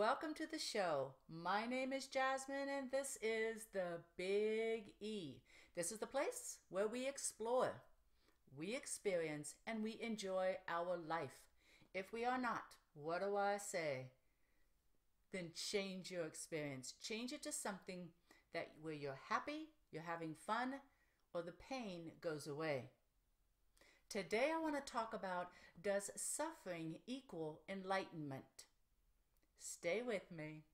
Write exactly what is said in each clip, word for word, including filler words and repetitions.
Welcome to the show. My name is Jasmine and this is the Big E. This is the place where we explore, we experience, and we enjoy our life. If we are not, what do I say? Then change your experience. Change it to something that where you're happy, you're having fun, or the pain goes away. Today I want to talk about, does suffering equal enlightenment? Stay with me.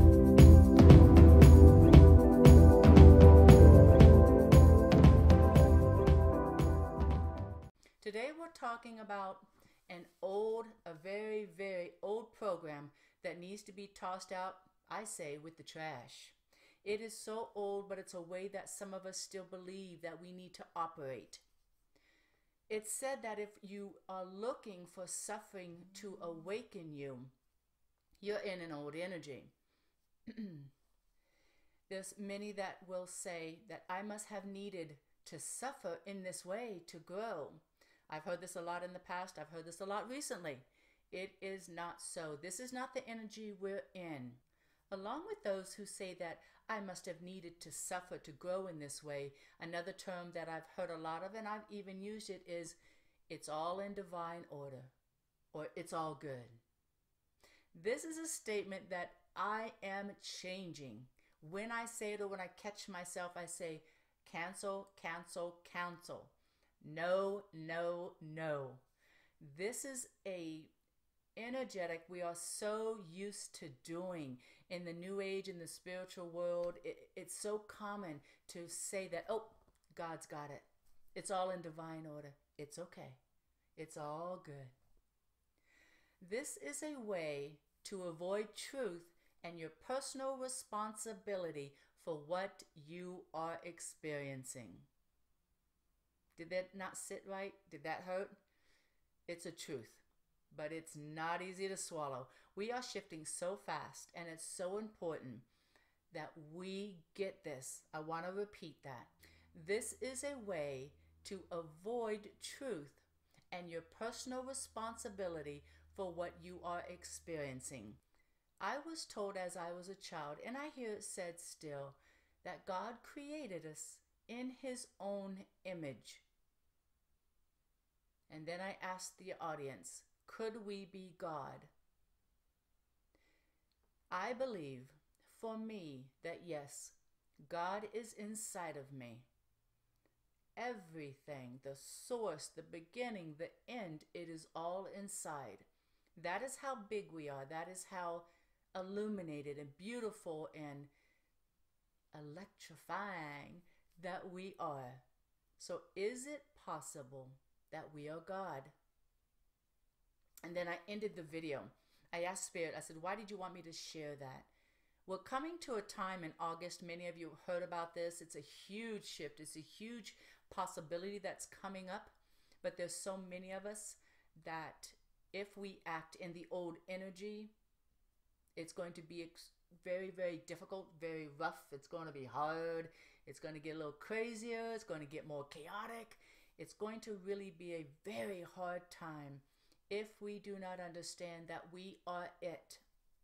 Today we're talking about an old, a very, very old program that needs to be tossed out, I say, with the trash. It is so old, but it's a way that some of us still believe that we need to operate. It's said that if you are looking for suffering to awaken you, you're in an old energy. There's many that will say that I must have needed to suffer in this way to grow. I've heard this a lot in the past. I've heard this a lot recently. It is not so. This is not the energy we're in. Along with those who say that I must have needed to suffer to grow in this way, another term that I've heard a lot of, and I've even used it, is it's all in divine order, or it's all good. This is a statement that I am changing. When I say it or when I catch myself, I say, cancel, cancel, cancel. No, no, no. This is a energetic we are so used to doing in the new age, in the spiritual world. It, it's so common to say that, oh, God's got it. It's all in divine order. It's okay. It's all good. This is a way to avoid truth and your personal responsibility for what you are experiencing. Did that not sit right? Did that hurt? It's a truth, but it's not easy to swallow. We are shifting so fast, and it's so important that we get this. I want to repeat that. This is a way to avoid truth and your personal responsibility for what you are experiencing. I was told as I was a child, and I hear it said still, that God created us in His own image. And then I asked the audience, could we be God? I believe, for me, that yes, God is inside of me. Everything, the source, the beginning, the end, it is all inside. That is how big we are. That is how illuminated and beautiful and electrifying that we are. So is it possible that we are God? And then I ended the video. I asked Spirit, I said, why did you want me to share that? We're coming to a time in August, many of you have heard about this. It's a huge shift. It's a huge possibility that's coming up. But there's so many of us that if we act in the old energy, it's going to be very, very difficult, very rough. It's going to be hard. It's going to get a little crazier. It's going to get more chaotic. It's going to really be a very hard time if we do not understand that we are it.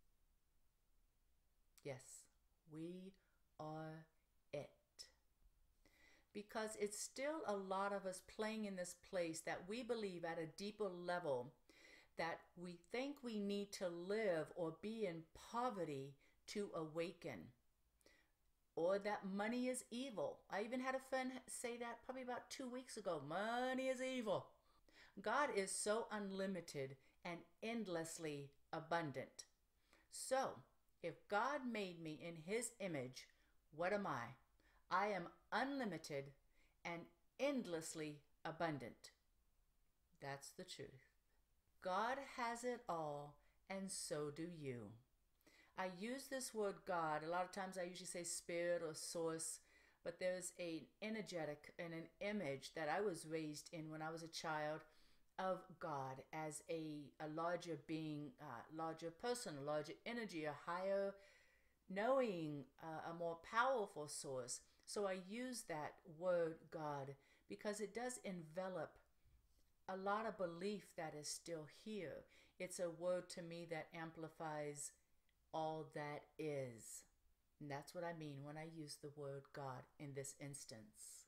Yes, we are it. Because it's still a lot of us playing in this place that we believe at a deeper level that we think we need to live or be in poverty to awaken, or that money is evil. I even had a friend say that probably about two weeks ago. Money is evil. God is so unlimited and endlessly abundant. So, if God made me in His image, what am I? I am unlimited and endlessly abundant. That's the truth. God has it all, and so do you. I use this word God. A lot of times I usually say spirit or source, but there's an energetic and an image that I was raised in when I was a child of God as a, a larger being, uh, larger person, a larger energy, a higher knowing, uh, a more powerful source. So I use that word God because it does envelop a lot of belief that is still here. It's a word to me that amplifies all that is. And that's what I mean when I use the word God in this instance.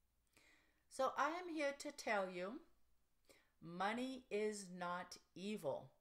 So I am here to tell you, money is not evil.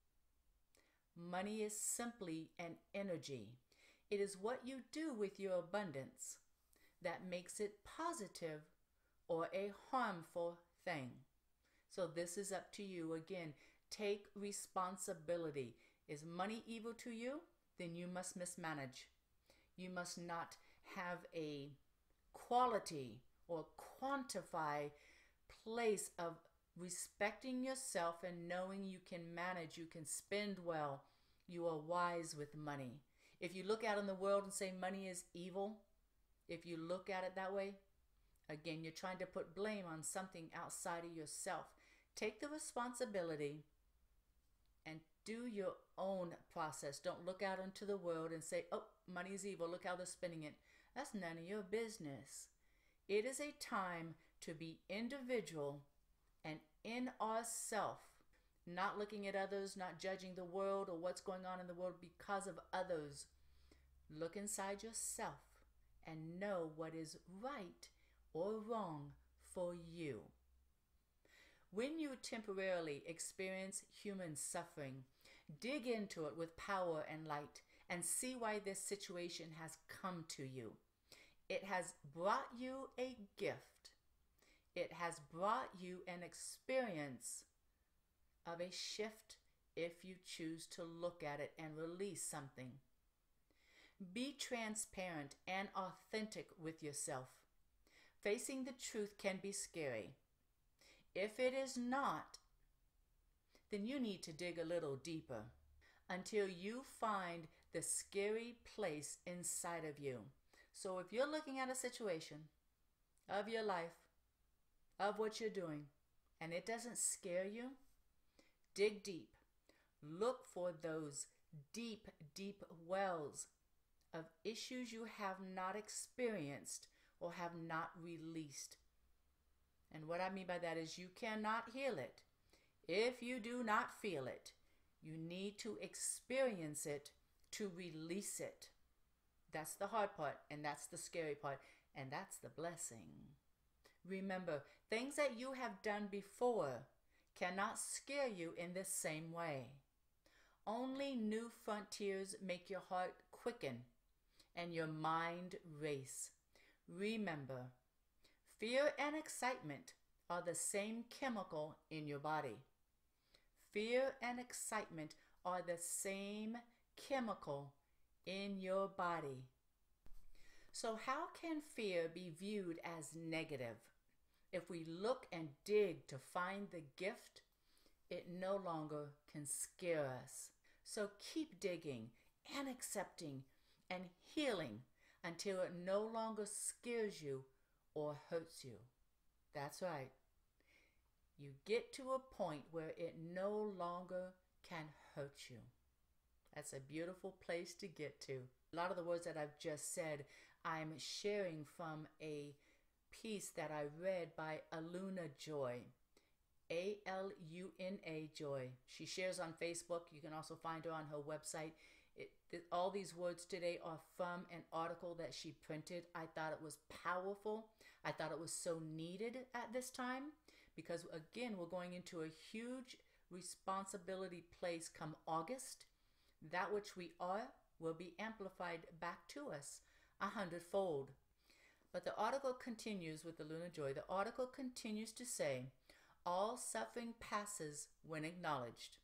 Money is simply an energy. It is what you do with your abundance that makes it positive or a harmful thing. So this is up to you. Again, take responsibility. Is money evil to you? Then you must mismanage. You must not have a quality or quantify place of respecting yourself and knowing you can manage, you can spend well, you are wise with money. If you look out in the world and say money is evil, if you look at it that way, again, you're trying to put blame on something outside of yourself. Take the responsibility and do your own process. Don't look out into the world and say, oh, money is evil, look how they're spending it. That's none of your business. It is a time to be individual and in ourself, not looking at others, not judging the world or what's going on in the world because of others. Look inside yourself and know what is right or wrong for you. When you temporarily experience human suffering, dig into it with power and light and see why this situation has come to you. It has brought you a gift. It has brought you an experience of a shift if you choose to look at it and release something. Be transparent and authentic with yourself. Facing the truth can be scary. If it is not, then you need to dig a little deeper until you find the scary place inside of you. So if you're looking at a situation of your life, of what you're doing, and it doesn't scare you, dig deep. Look for those deep, deep wells of issues you have not experienced or have not released. And what I mean by that is you cannot heal it if you do not feel it. You need to experience it to release it. That's the hard part, and that's the scary part, and that's the blessing. Remember, things that you have done before cannot scare you in the same way. Only new frontiers make your heart quicken and your mind race. Remember, fear and excitement are the same chemical in your body. Fear and excitement are the same chemical in your body. So how can fear be viewed as negative? If we look and dig to find the gift, it no longer can scare us. So keep digging and accepting and healing until it no longer scares you or hurts you. That's right. You get to a point where it no longer can hurt you. That's a beautiful place to get to. A lot of the words that I've just said, I'm sharing from a piece that I read by Aluna Joy. A L U N A Joy. She shares on Facebook. You can also find her on her website. It, th- all these words today are from an article that she printed. I thought it was powerful. I thought it was so needed at this time because, again, we're going into a huge responsibility place come August. That which we are will be amplified back to us a hundredfold. But the article continues with Aluna Joy. The article continues to say, all suffering passes when acknowledged.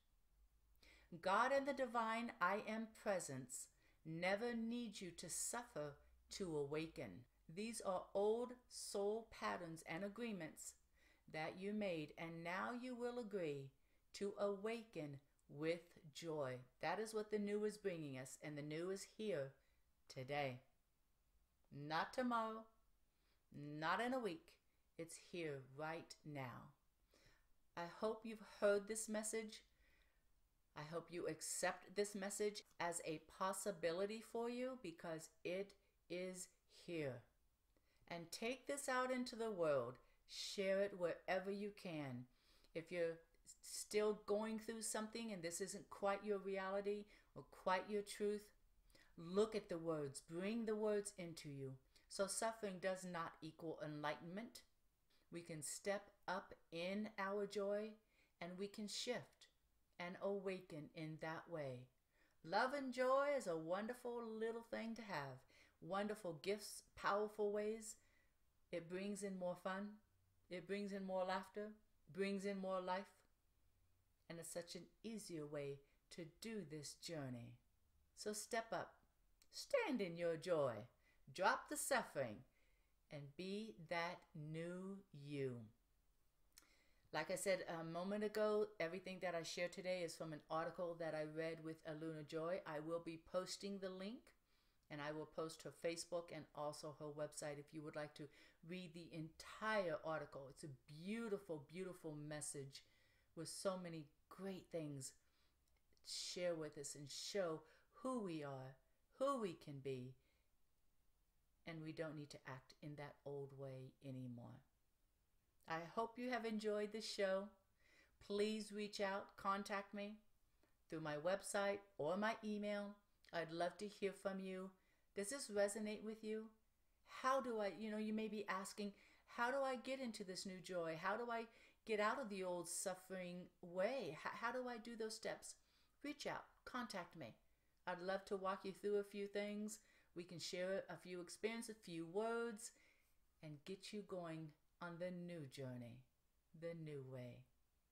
God and the divine I am presence never need you to suffer to awaken. These are old soul patterns and agreements that you made, and now you will agree to awaken with joy. That is what the new is bringing us, and the new is here today. Not tomorrow, not in a week. It's here right now. I hope you've heard this message. I hope you accept this message as a possibility for you because it is here. And take this out into the world. Share it wherever you can. If you're still going through something and this isn't quite your reality or quite your truth, look at the words. Bring the words into you. So suffering does not equal enlightenment. We can step up in our joy and we can shift and awaken in that way. Love and joy is a wonderful little thing to have. Wonderful gifts, powerful ways. It brings in more fun. It brings in more laughter, brings in more life. And it's such an easier way to do this journey. So step up, stand in your joy, drop the suffering, and be that new you. Like I said a moment ago, everything that I share today is from an article that I read with Aluna Joy. I will be posting the link, and I will post her Facebook and also her website if you would like to read the entire article. It's a beautiful, beautiful message with so many great things to share with us and show who we are, who we can be, and we don't need to act in that old way anymore. I hope you have enjoyed the show. Please reach out, contact me through my website or my email. I'd love to hear from you. Does this resonate with you? How do I, you know, you may be asking, how do I get into this new joy? How do I get out of the old suffering way? How, how do I do those steps? Reach out, contact me. I'd love to walk you through a few things. We can share a few experiences, a few words, and get you going on the new journey, the new way.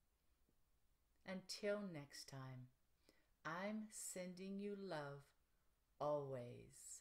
Until next time, I'm sending you love always.